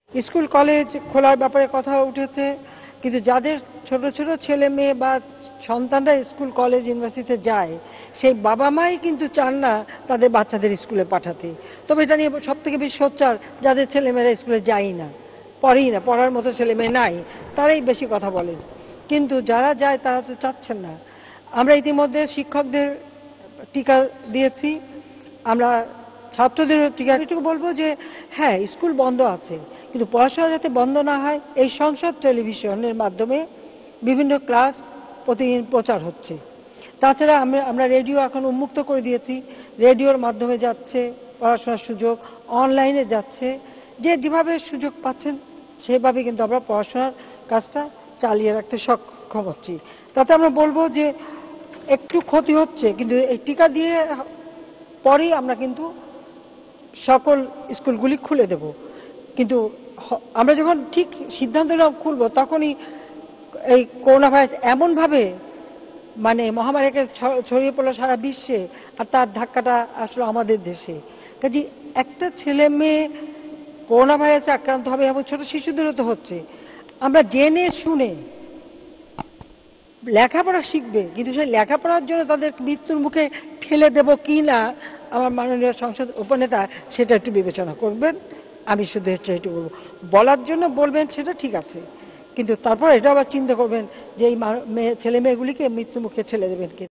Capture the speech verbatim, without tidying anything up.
School college খোলার ব্যাপারে কথা উঠেছে, কিন্তু যাদের ছোট ছোট ছেলে মেয়ে বা সন্তানরা স্কুল কলেজ ইউনিভার্সিটিতে যায়, সেই বাবা মাই কিন্তু চান না তাদের বাচ্চাদের স্কুলে পাঠাতে। তবে এটা নিয়ে সব থেকে বেশি সোচ্চার যাদের ছেলেমেয়েরা স্কুলে যায় না, পড়েই না, পড়ার মতো ছেলে মেয়ে নাই, তারাই বেশি কথা বলেন। কিন্তু যারা যায় তারা তো চাচ্ছেন না। আমরা ইতিমধ্যে শিক্ষকদের টিকা দিয়েছি, আমরা ছাত্রদের টিকা। এটুকু বলবো যে হ্যাঁ, স্কুল বন্ধ আছে, কিন্তু পড়াশোনা যাতে বন্ধ না হয় এই সংসদ টেলিভিশনের মাধ্যমে বিভিন্ন ক্লাস প্রতিদিন প্রচার হচ্ছে। তাছাড়া আমরা আমরা রেডিও এখন উন্মুক্ত করে দিয়েছি, রেডিওর মাধ্যমে যাচ্ছে পড়াশোনার সুযোগ, অনলাইনে যাচ্ছে। যে যেভাবে সুযোগ পাচ্ছেন সেভাবে কিন্তু আমরা পড়াশোনার কাজটা চালিয়ে রাখতে সক্ষম হচ্ছি। তাতে আমরা বলবো যে একটু ক্ষতি হচ্ছে, কিন্তু এই টিকা দিয়ে পরেই আমরা কিন্তু সকল স্কুলগুলি খুলে দেব। কিন্তু আমরা যখন ঠিক সিদ্ধান্ত খুলবো তখনই এই করোনা ভাইরাস এমনভাবে মানে মহামারীকে ছড়িয়ে পড়লো সারা বিশ্বে, আর তার ধাক্কাটা আসলে আমাদের দেশে। কাজে একটা ছেলে মেয়ে করোনা ভাইরাসে আক্রান্ত হবে, এবং ছোট শিশুদেরও তো হচ্ছে। আমরা জেনে শুনে লেখাপড়া শিখবে, কিন্তু সেই লেখাপড়ার জন্য তাদের মৃত্যুর মুখে ঠেলে দেব কি না আমার মাননীয় সংসদ উপনেতা সেটা একটু বিবেচনা করবেন। আমি শুধু এটা একটু বলবো, বলার জন্য বলবেন সেটা ঠিক আছে, কিন্তু তারপর এটা আবার চিন্তা করবেন যে এই ছেলে মেয়েগুলিকে মৃত্যু মুখে ঠেলে দেবেন কি।